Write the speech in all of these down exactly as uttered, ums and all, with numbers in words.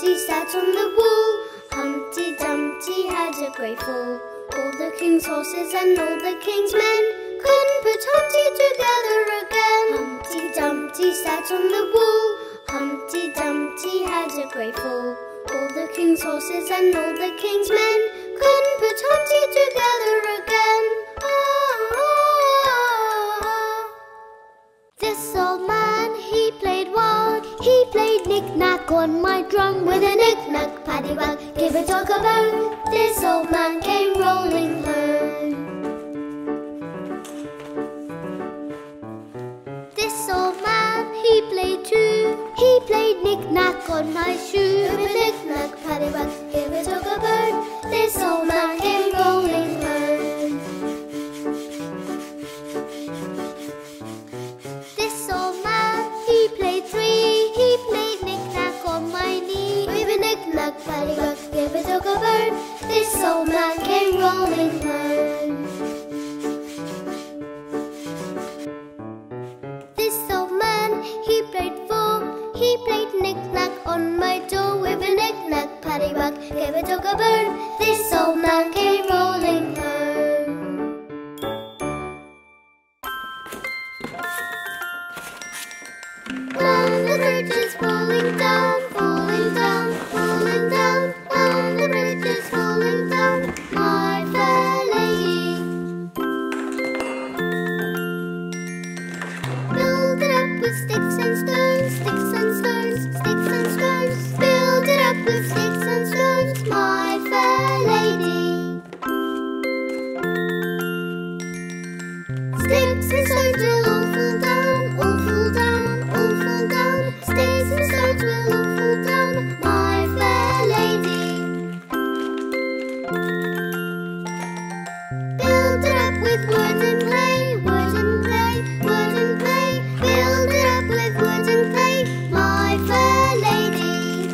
Dumpty sat on the wall. Humpty Dumpty had a great fall. All the king's horses and all the king's men couldn't put Humpty together again. Humpty Dumpty sat on the wall. Humpty Dumpty had a great fall. All the king's horses and all the king's men couldn't put Humpty together again. Ah, ah, ah. This old man, he played wild. He played knick-knack on my drum. With a knick-knack, paddywhack, give a dog a bone. This old man came rolling home. This old man, he played too. He played knick-knack on my shoe. With a knick-knack, paddywhack, give a dog a bone. This old man came rolling home. This old man, he played three. He played knick-knack on my knee. With a knick-knack, paddywhack, give a dog a bone. This old man came rolling home. This old man, he played four. He played knick-knack on my door. With a knick-knack, paddywhack, give a dog a bone. This old man came rolling home. On the bridge is falling down, falling down, falling down. On the bridge is falling down, my fair lady. Build it up with sticks and stones, sticks and stones, sticks and stones. Build it up with sticks and stones, my fair lady. Sticks and stones will all fall down, all fall down, all fall down. Sticks and stones will all fall down, my fair lady. Build it up with wood and clay, wood and clay, wood and clay. Build it up with wood and clay, my fair lady.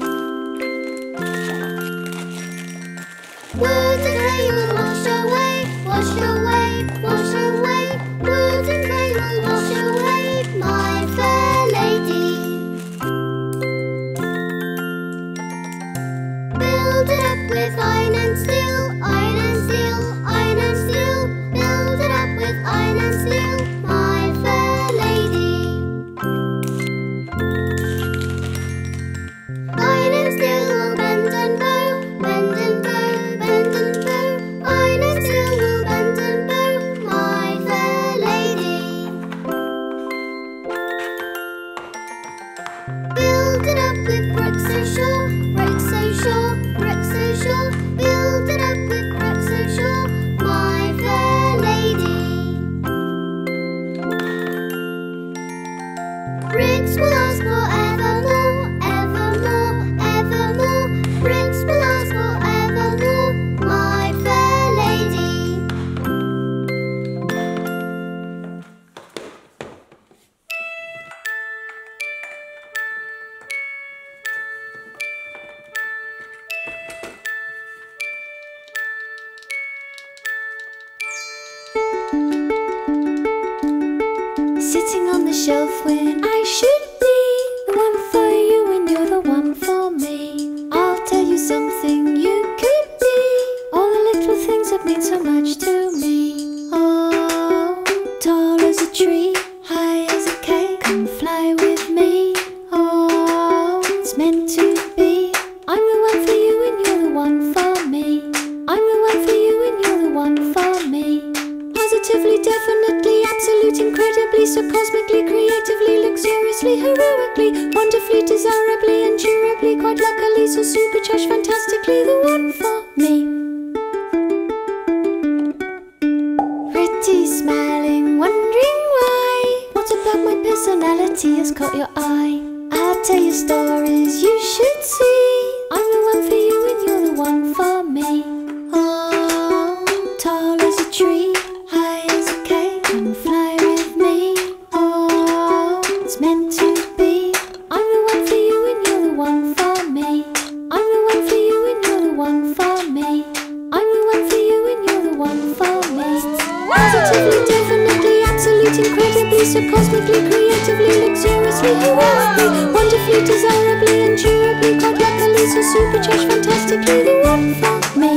Wood and clay will wash away, wash away, wash away. Wood and clay will wash away, my fair lady. Build it up with iron and steel, iron and steel, iron and steel. Build it up with iron and steel, my fair lady. Iron and steel will bend and bow, bend and bow, bend and bow. Iron and steel will bend and bow, my fair lady. Build it up with bricks so sure, bricks so sure, bricks so sure. Build it up with bricks so sure, my fair lady. Bricks will last forevermore, evermore, evermore. Bricks will last forevermore, my fair lady. Sitting on the shelf when I should be the one for you and you're the one for me. I'll tell you something you could be, all the little things that mean so much to me. Oh, tall as a tree, high as a kite, come fly with me. Oh, it's meant to be. I'm the one for you and you're the one for me. I'm the one for you and you're the one for me. Positively, definitely, absolute, incredibly, so cosmically, creatively, luxuriously, heroically, wonderfully, desirably, and durably, quite luckily, so supercharged, fantastically, the one for me. Pretty, smiling, wondering why. What about my personality has caught your eye? I'll tell you stories you should see. I'm the one for you and you're the one for me. Oh, tall as a tree, high as a kite, come fly with me. Oh, it's meant to be. I'm the one for you and you're the one for me. I'm the one for you and you're the one for me. I'm the one for you and you're the one for me. Positively, definitely, absolute, incredibly, so cosmically, creatively, luxuriously, heroically, wonderfully, desirably, and durably, quite luckily, super change fantastically the one for me.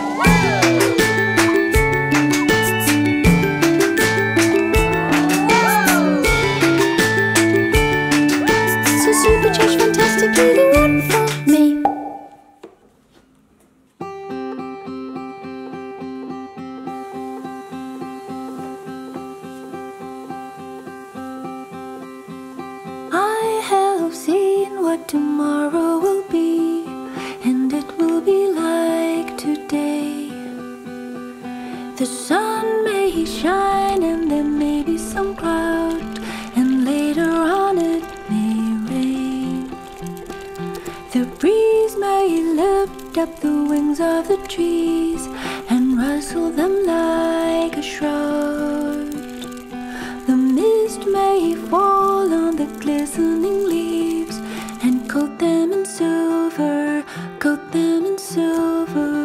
So super change fantastically the one for me. I have seen what tomorrow will be, and it will be like today. The sun may shine and there may be some cloud, and later on it may rain. The breeze may lift up the wings of the trees and rustle them like a shroud. The mist may fall on the glistening leaves and coat them in silver, coat them in silver.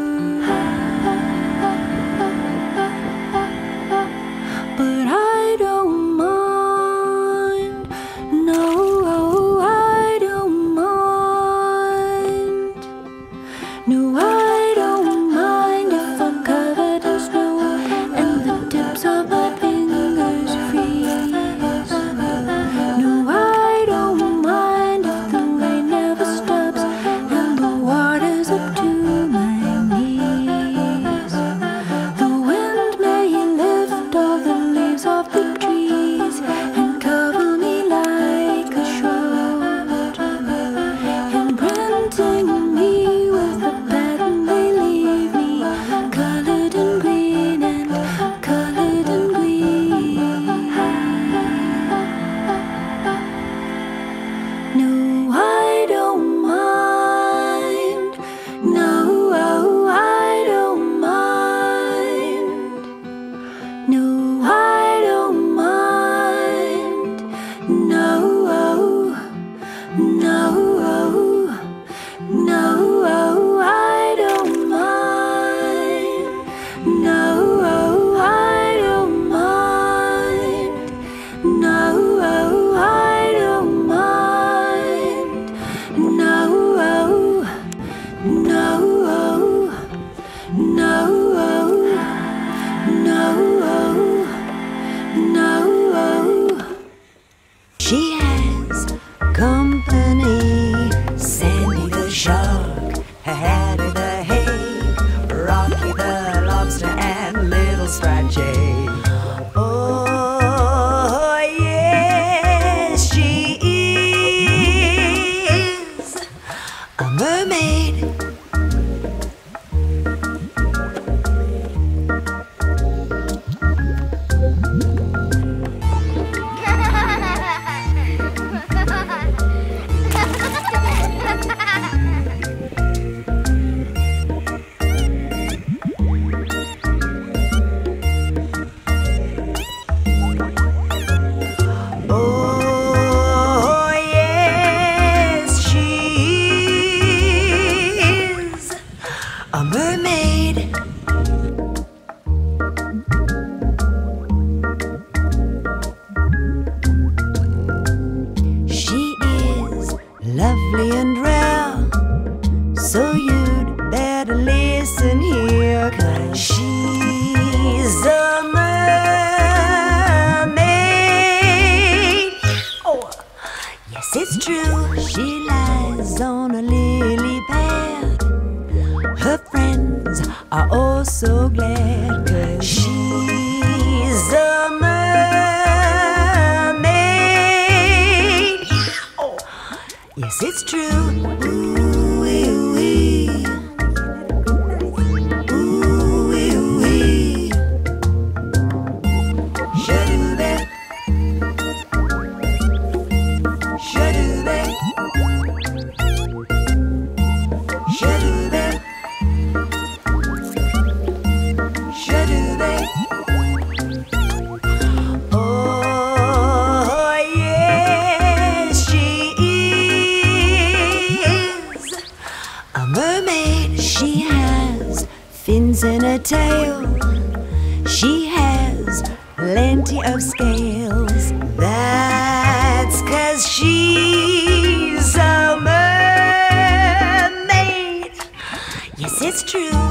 But I don't mind, no, I don't mind. No, I don't mind if I'm covered in snow and the tips of my fingers freeze. No, I don't mind if the rain never stops and the water's up to my knees. The wind may lift all the leaves off the trees and cover me like a shroud, imprinting me with the pattern they leave me, colored in green and colored in green. No, I don't mind, no, I don't mind. No, I don't mind, no, no, no, I don't mind, no, I don't mind, no, I don't mind, no, no, no, no, no. She has company. Sandy the shark, Hattie the hake, Rocky the lobster, and Little Striped Jay. Oh, yes, she is a mermaid. Oh, yes, she is a mermaid. She is lovely and rare, so you'd better listen here, 'cause she's a mermaid. Oh, yes, it's true, she lies on a lily pad. Her friends are all so glad, 'cause she's a mermaid. Oh, yes, it's true. Ooh, wee, wee. Ooh, wee, wee. Shadoo-bee. Shadoo-bee. Shadoo-bee. Shadoo-bee. Oh, yes, she is a mermaid. She has fins in her tail. She has plenty of scales. That's 'cause she's a mermaid. it's true.